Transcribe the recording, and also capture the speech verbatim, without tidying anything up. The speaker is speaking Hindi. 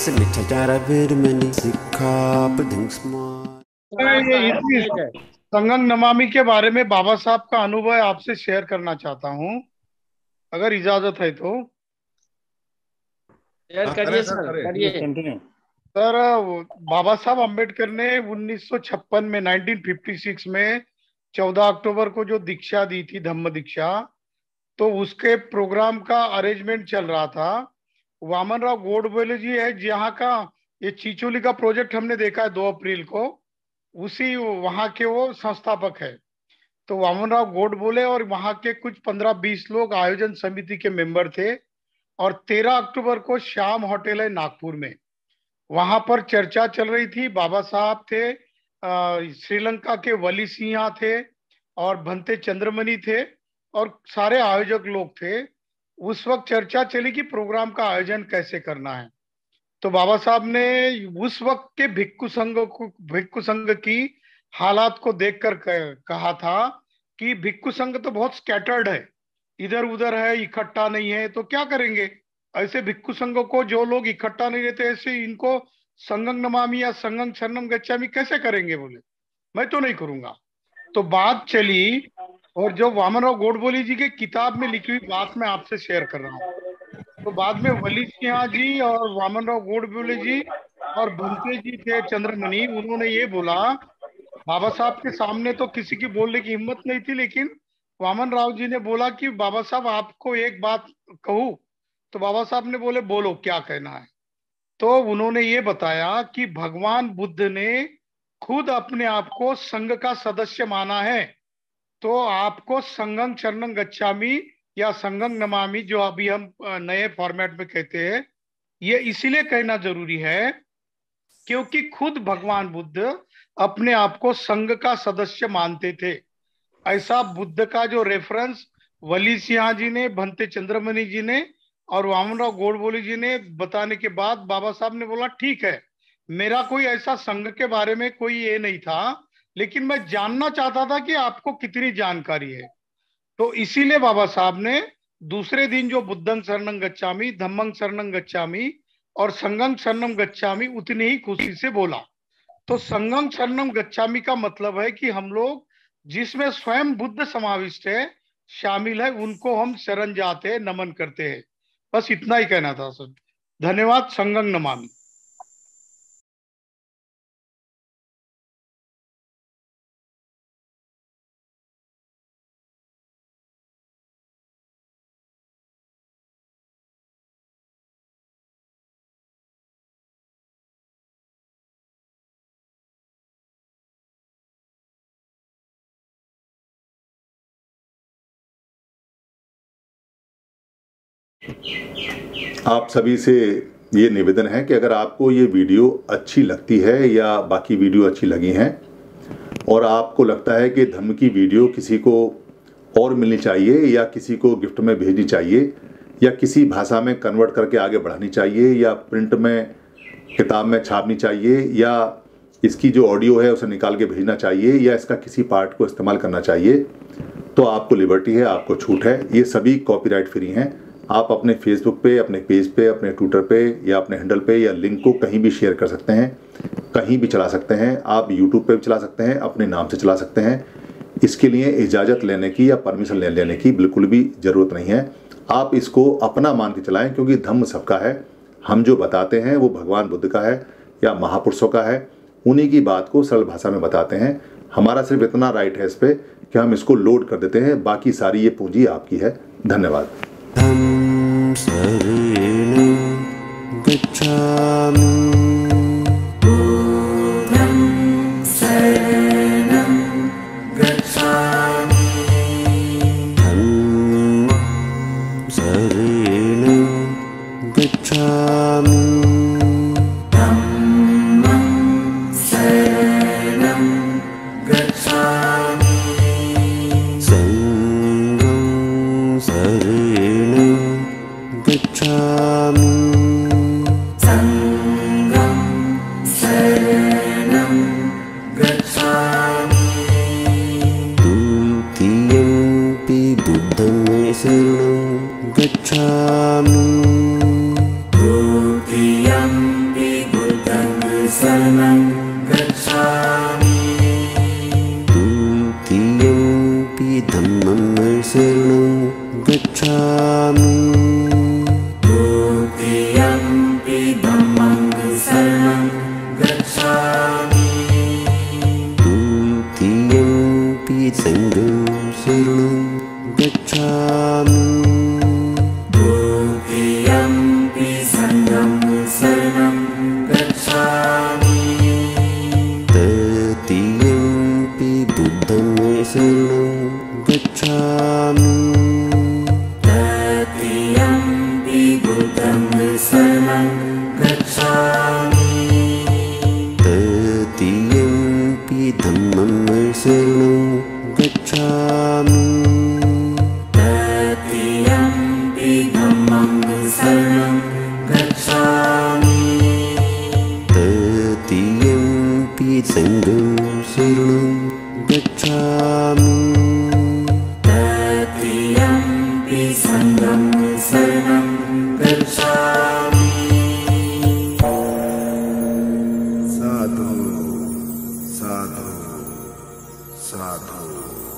ये इसी संगम नमामि के बारे में बाबा साहब का अनुभव आपसे शेयर करना चाहता हूँ, अगर इजाजत है तो। शेयर करिए सर, करिए। सर, बाबा साहब अम्बेडकर ने उन्नीस सौ छप्पन में उन्नीस सौ छप्पन में चौदह अक्टूबर को जो दीक्षा दी थी, धम्म दीक्षा, तो उसके प्रोग्राम का अरेंजमेंट चल रहा था। वामन राव गोडबोले जी है जहाँ का, ये चिचोली का प्रोजेक्ट हमने देखा है दो अप्रैल को, उसी वहां के वो संस्थापक है। तो वामन राव गोडबोले और वहां के कुछ पंद्रह बीस लोग आयोजन समिति के मेंबर थे। और तेरह अक्टूबर को श्याम होटल है नागपुर में, वहां पर चर्चा चल रही थी। बाबा साहब थे, श्रीलंका के वली सिंह थे और भंते चंद्रमणि थे और सारे आयोजक लोग थे। उस वक्त चर्चा चली कि प्रोग्राम का आयोजन कैसे करना है। तो बाबा साहब ने उस वक्त के भिक्खु संघ को, भिक्खु संघ की हालात को देखकर कहा था कि भिक्खु संघ तो बहुत स्कैटर्ड है, इधर उधर है, इकट्ठा नहीं है, तो क्या करेंगे ऐसे भिक्खु संघ को, जो लोग इकट्ठा नहीं रहते, ऐसे इनको संगम नमामि या संगम शरणम गच्छामि कैसे करेंगे। बोले मैं तो नहीं करूंगा। तो बात चली, और जो वामनराव गोडबोले जी के किताब में लिखी हुई बात मैं आपसे शेयर कर रहा हूँ। तो बाद में वली सिंह जी और वामनराव गोडबोले जी और भंते जी थे चंद्रमणि, उन्होंने ये बोला, बाबा साहब के सामने तो किसी की बोलने की हिम्मत नहीं थी, लेकिन वामन राव जी ने बोला कि बाबा साहब आपको एक बात कहूं। तो बाबा साहब ने बोले बोलो क्या कहना है। तो उन्होंने ये बताया कि भगवान बुद्ध ने खुद अपने आप को संघ का सदस्य माना है, तो आपको संगम शरणम गच्छामि या संगम नमामि, जो अभी हम नए फॉर्मेट में कहते हैं, ये इसीलिए कहना जरूरी है क्योंकि खुद भगवान बुद्ध अपने आप को संघ का सदस्य मानते थे। ऐसा बुद्ध का जो रेफरेंस वली सिंह जी ने, भंते चंद्रमणि जी ने और वामनराव गोडबोले जी ने बताने के बाद बाबा साहब ने बोला ठीक है, मेरा कोई ऐसा संघ के बारे में कोई ये नहीं था, लेकिन मैं जानना चाहता था कि आपको कितनी जानकारी है। तो इसीलिए बाबा साहब ने दूसरे दिन जो बुद्धं शरणं गच्छामि, धम्मं शरणं गच्छामि और संघं शरणं गच्छामि उतनी ही खुशी से बोला। तो संगम शरणम गच्छामि का मतलब है कि हम लोग जिसमें स्वयं बुद्ध समाविष्ट है, शामिल है, उनको हम शरण जाते हैं, नमन करते हैं। बस इतना ही कहना था सर। धन्यवाद। संगम नमामि। आप सभी से ये निवेदन है कि अगर आपको ये वीडियो अच्छी लगती है या बाकी वीडियो अच्छी लगी हैं और आपको लगता है कि धम्म की वीडियो किसी को और मिलनी चाहिए या किसी को गिफ्ट में भेजनी चाहिए या किसी भाषा में कन्वर्ट करके आगे बढ़ानी चाहिए या प्रिंट में किताब में छापनी चाहिए या इसकी जो ऑडियो है उसे निकाल के भेजना चाहिए या इसका किसी पार्ट को इस्तेमाल करना चाहिए, तो आपको लिबर्टी है, आपको छूट है। ये सभी कॉपीराइट फ्री हैं। आप अपने फेसबुक पे, अपने पेज पे, अपने ट्विटर पे या अपने हैंडल पे या लिंक को कहीं भी शेयर कर सकते हैं, कहीं भी चला सकते हैं। आप यूट्यूब पे भी चला सकते हैं, अपने नाम से चला सकते हैं। इसके लिए इजाज़त लेने की या परमिशन ले लेने की बिल्कुल भी ज़रूरत नहीं है। आप इसको अपना मान के चलाएं, क्योंकि धम्म सबका है। हम जो बताते हैं वो भगवान बुद्ध का है या महापुरुषों का है, उन्हीं की बात को सरल भाषा में बताते हैं। हमारा सिर्फ इतना राइट है इस पर कि हम इसको लोड कर देते हैं, बाकी सारी ये पूंजी आपकी है। धन्यवाद। गच्छामि। संघं शरणं गच्छामि द्वितीयंपि संघं शरणं गच्छामि तृतीयंपि बुद्धं शरणं गच्छामि तृतीयंपि बुद्धं शरणं गच्छामि तृतीयंपि धम्मं शरणं गच्छामि तृतीयंपि धम्मं शरणं गच्छामि तृतीयंपि संघं शरणं गच्छामि तृतीयंपि संघं शरणं गच्छामि साधु साधु साधु